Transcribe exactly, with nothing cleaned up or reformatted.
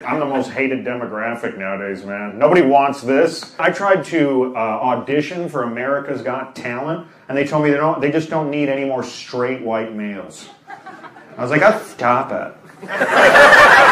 I'm the most hated demographic nowadays, man. Nobody wants this. I tried to uh, audition for America's Got Talent, and they told me they don't. They just don't need any more straight white males. I was like, oh, stop it.